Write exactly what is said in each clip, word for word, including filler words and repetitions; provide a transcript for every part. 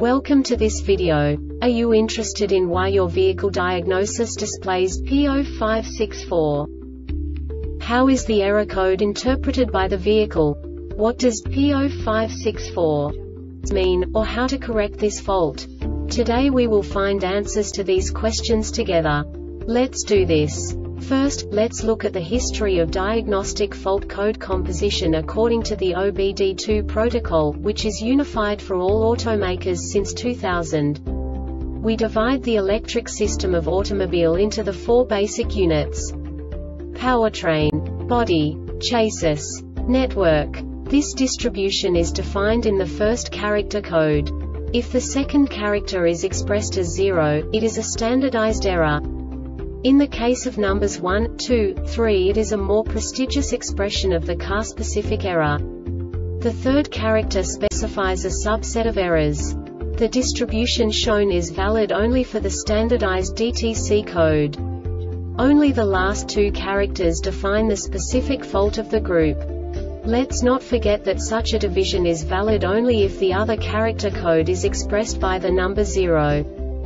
Welcome to this video. Are you interested in why your vehicle diagnosis displays P zero five six four? How is the error code interpreted by the vehicle? What does P zero five six four mean, or how to correct this fault? Today we will find answers to these questions together. Let's do this. First, let's look at the history of diagnostic fault code composition according to the O B D two protocol, which is unified for all automakers since two thousand. We divide the electric system of automobile into the four basic units: powertrain, body, chassis, network. This distribution is defined in the first character code. If the second character is expressed as zero, it is a standardized error. In the case of numbers one, two, three, it is a more prestigious expression of the car-specific error. The third character specifies a subset of errors. The distribution shown is valid only for the standardized D T C code. Only the last two characters define the specific fault of the group. Let's not forget that such a division is valid only if the other character code is expressed by the number zero.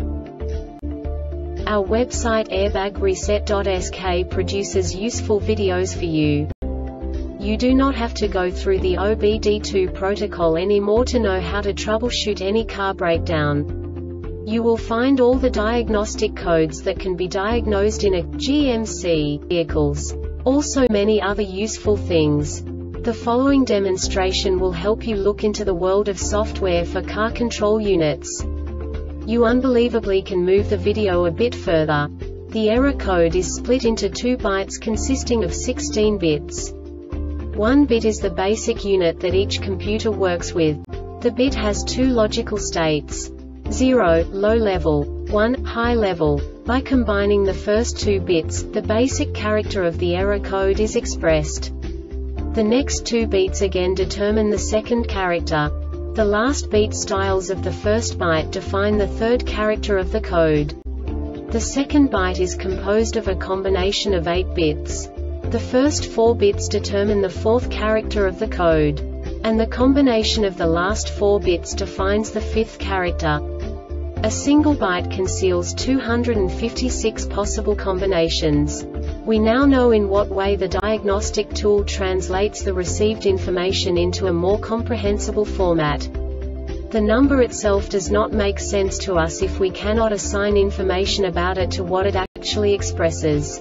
Our website airbag reset dot S K produces useful videos for you. You do not have to go through the O B D two protocol anymore to know how to troubleshoot any car breakdown. You will find all the diagnostic codes that can be diagnosed in a G M C vehicles. Also many other useful things. The following demonstration will help you look into the world of software for car control units. You unbelievably can move the video a bit further. The error code is split into two bytes consisting of sixteen bits. One bit is the basic unit that each computer works with. The bit has two logical states: zero, low level, one, high level. By combining the first two bits, the basic character of the error code is expressed. The next two beats again determine the second character. The last beat styles of the first byte define the third character of the code. The second byte is composed of a combination of eight bits. The first four bits determine the fourth character of the code. And the combination of the last four bits defines the fifth character. A single byte conceals two hundred fifty-six possible combinations. We now know in what way the diagnostic tool translates the received information into a more comprehensible format. The number itself does not make sense to us if we cannot assign information about it to what it actually expresses.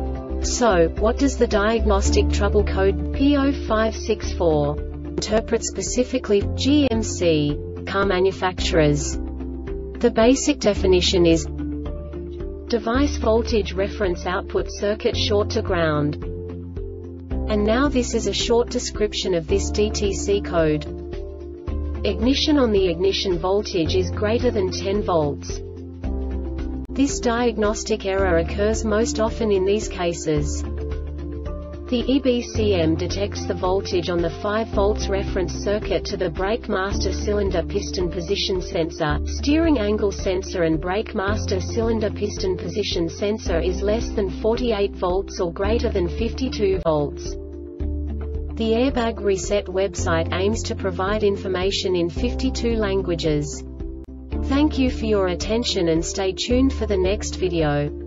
So, what does the diagnostic trouble code P zero five six four interpret specifically for G M C car manufacturers? The basic definition is device voltage reference output circuit short to ground. And now this is a short description of this D T C code. Ignition on the ignition voltage is greater than ten volts. This diagnostic error occurs most often in these cases. The E B C M detects the voltage on the five volts reference circuit to the brake master cylinder piston position sensor, steering angle sensor and brake master cylinder piston position sensor is less than forty-eight volts or greater than fifty-two volts. The Airbag Reset website aims to provide information in fifty-two languages. Thank you for your attention and stay tuned for the next video.